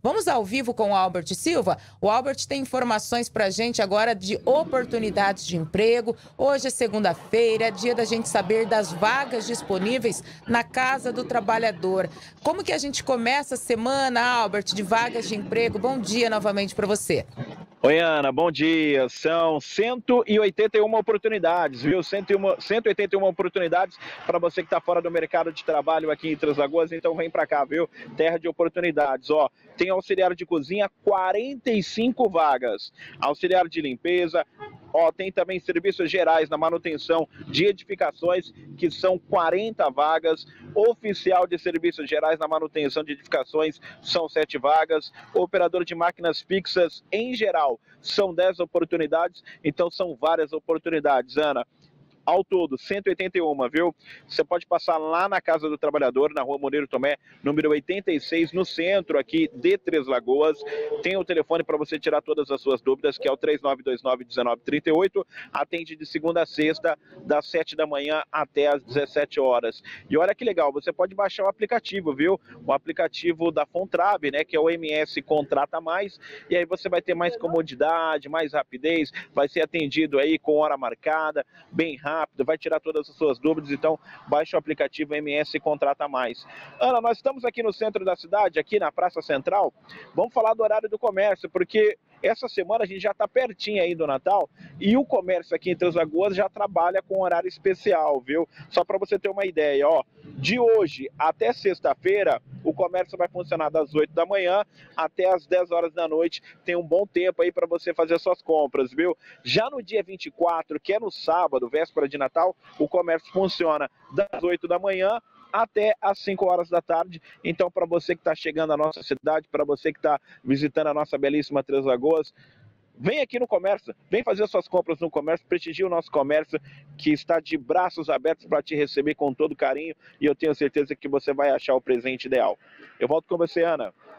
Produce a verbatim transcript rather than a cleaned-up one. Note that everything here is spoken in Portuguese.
Vamos ao vivo com o Albert Silva. O Albert tem informações para a gente agora de oportunidades de emprego. Hoje é segunda-feira, é dia da gente saber das vagas disponíveis na Casa do Trabalhador. Como que a gente começa a semana, Albert, de vagas de emprego? Bom dia novamente para você. Oi, Ana, bom dia. São cento e oitenta e uma oportunidades, viu? cento e oitenta e uma oportunidades para você que está fora do mercado de trabalho aqui em Três Lagoas, então vem para cá, viu? Terra de oportunidades, ó. Tem auxiliar de cozinha, quarenta e cinco vagas. Auxiliar de limpeza, ó, tem também serviços gerais na manutenção de edificações, que são quarenta vagas. Oficial de serviços gerais na manutenção de edificações, são sete vagas. Operador de máquinas fixas, em geral, são dez oportunidades. Então são várias oportunidades, Ana. Ao todo, cento e oitenta e uma, viu? Você pode passar lá na Casa do Trabalhador, na Rua Moreiro Tomé, número oitenta e seis, no centro aqui de Três Lagoas. Tem o telefone para você tirar todas as suas dúvidas, que é o três nove dois nove, um nove três oito. Atende de segunda a sexta, das sete da manhã até as dezessete horas. E olha que legal, você pode baixar o aplicativo, viu? O aplicativo da Fontrab, né? Que é o M S Contrata Mais. E aí você vai ter mais comodidade, mais rapidez, vai ser atendido aí com hora marcada, bem rápido. Rápido, vai tirar todas as suas dúvidas, então baixe o aplicativo M S Contrata Mais. Ana, nós estamos aqui no centro da cidade, aqui na Praça Central. Vamos falar do horário do comércio, porque essa semana a gente já está pertinho aí do Natal e o comércio aqui em Três Lagoas já trabalha com horário especial, viu? Só para você ter uma ideia, ó, de hoje até sexta-feira, o comércio vai funcionar das oito da manhã até as dez horas da noite. Tem um bom tempo aí para você fazer suas compras, viu? Já no dia vinte e quatro, que é no sábado, véspera de Natal, o comércio funciona das oito da manhã até às cinco horas da tarde. Então, para você que está chegando à nossa cidade, para você que está visitando a nossa belíssima Três Lagoas, vem aqui no comércio, vem fazer suas compras no comércio, prestigie o nosso comércio, que está de braços abertos para te receber com todo carinho, e eu tenho certeza que você vai achar o presente ideal. Eu volto com você, Ana.